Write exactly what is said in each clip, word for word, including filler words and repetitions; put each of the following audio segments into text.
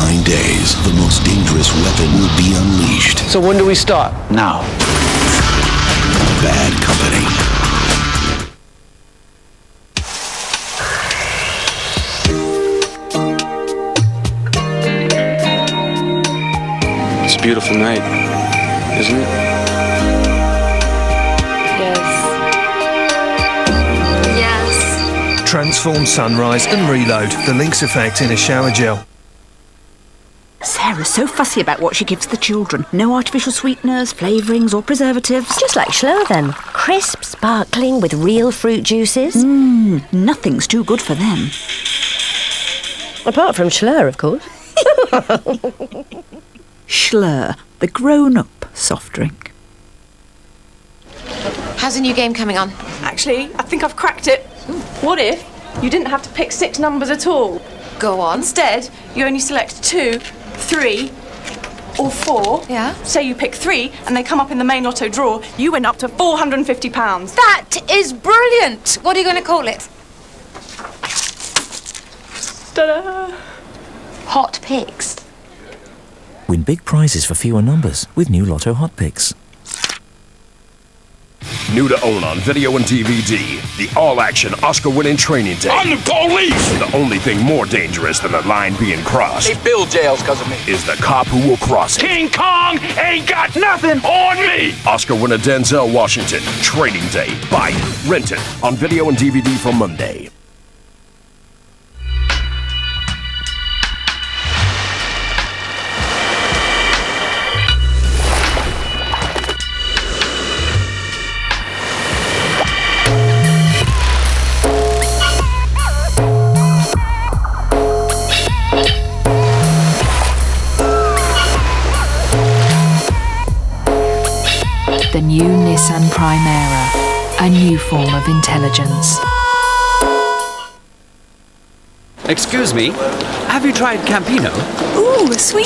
nine days, the most dangerous weapon will be unleashed. So when do we start? Now. Bad Company. It's a beautiful night, isn't it? Transform Sunrise and Reload, the Lynx effect in a shower gel. Sarah's so fussy about what she gives the children. No artificial sweeteners, flavourings or preservatives. Just like Schloer then. Crisp, sparkling with real fruit juices. Mmm, nothing's too good for them. Apart from Schloer, of course. Schloer, the grown-up soft drink. How's the new game coming on? Actually, I think I've cracked it. What if you didn't have to pick six numbers at all? Go on. Instead, you only select two, three, or four. Yeah. Say you pick three and they come up in the main lotto draw, you win up to four hundred and fifty pounds. That is brilliant! What are you going to call it? Ta-da! Hot Picks. Win big prizes for fewer numbers with new Lotto Hot Picks. New to own on video and D V D, the all-action Oscar-winning Training Day. I'm the police! The only thing more dangerous than the line being crossed They build jails because of me. is the cop who will cross it. King Kong ain't got nothing on me! Oscar winner Denzel Washington, Training Day. Buy it, rent it, on video and D V D from Monday. The new Nissan Primera, a new form of intelligence. Excuse me, have you tried Campino? Ooh, sweet.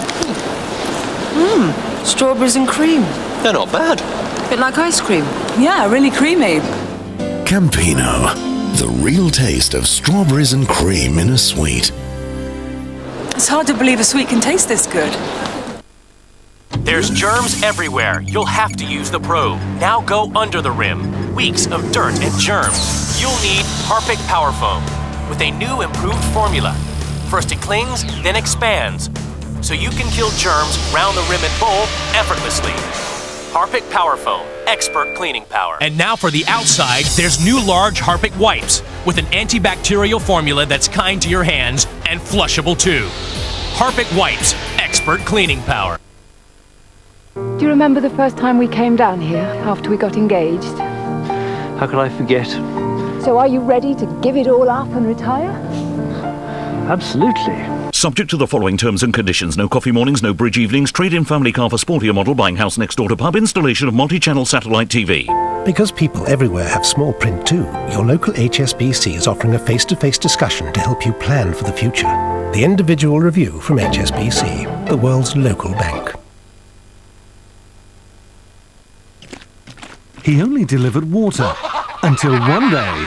Mmm, strawberries and cream. They're not bad. Bit like ice cream. Yeah, really creamy. Campino, the real taste of strawberries and cream in a sweet. It's hard to believe a sweet can taste this good. There's germs everywhere. You'll have to use the probe. Now go under the rim. Weeks of dirt and germs. You'll need Harpic Power Foam with a new improved formula. First it clings, then expands, so you can kill germs round the rim and bowl effortlessly. Harpic Power Foam, expert cleaning power. And now for the outside, there's new large Harpic wipes with an antibacterial formula that's kind to your hands and flushable too. Harpic wipes, expert cleaning power. Do you remember the first time we came down here after we got engaged? How could I forget? So are you ready to give it all up and retire? Absolutely. Subject to the following terms and conditions. No coffee mornings, no bridge evenings, trade-in family car for sportier model, buying house next door to pub, installation of multi-channel satellite T V. Because people everywhere have small print too, your local H S B C is offering a face-to-face discussion to help you plan for the future. The individual review from H S B C, the world's local bank. He only delivered water until one day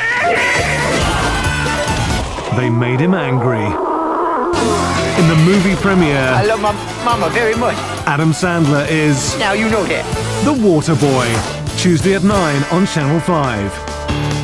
they made him angry. In the movie premiere, I love my mama very much. Adam Sandler is Now you know that. the Water Boy. Tuesday at nine on Channel five.